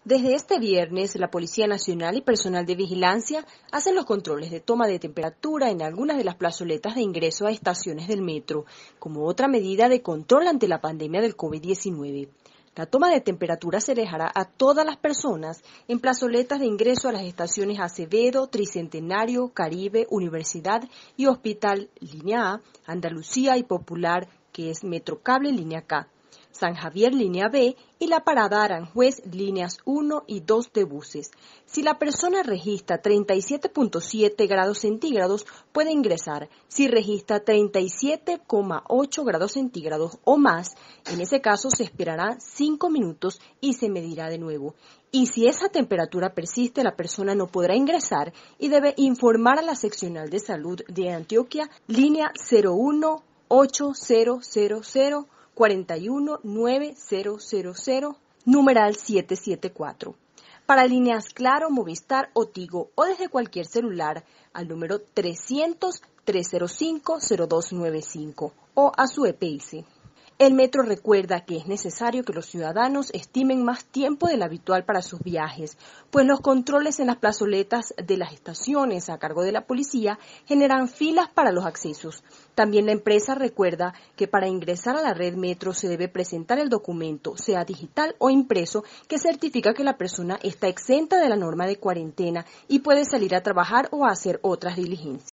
Desde este viernes, la Policía Nacional y personal de vigilancia hacen los controles de toma de temperatura en algunas de las plazoletas de ingreso a estaciones del metro, como otra medida de control ante la pandemia del COVID-19. La toma de temperatura se dejará a todas las personas en plazoletas de ingreso a las estaciones Acevedo, Tricentenario, Caribe, Universidad y Hospital Línea A, Andalucía y Popular, que es Metrocable Línea K, San Javier Línea B y la parada Aranjuez líneas 1 y 2 de buses. Si la persona registra 37.7 grados centígrados, puede ingresar. Si registra 37,8 grados centígrados o más, en ese caso se esperará 5 minutos y se medirá de nuevo. Y si esa temperatura persiste, la persona no podrá ingresar y debe informar a la seccional de salud de Antioquia, línea 01 8000 419000, numeral 774. Para líneas Claro, Movistar o Tigo o desde cualquier celular al número 300-305-0295 o a su EPS. El metro recuerda que es necesario que los ciudadanos estimen más tiempo del habitual para sus viajes, pues los controles en las plazoletas de las estaciones a cargo de la policía generan filas para los accesos. También la empresa recuerda que para ingresar a la red metro se debe presentar el documento, sea digital o impreso, que certifica que la persona está exenta de la norma de cuarentena y puede salir a trabajar o a hacer otras diligencias.